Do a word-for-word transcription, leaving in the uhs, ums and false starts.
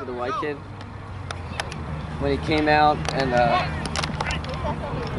for the white kid when he came out and uh,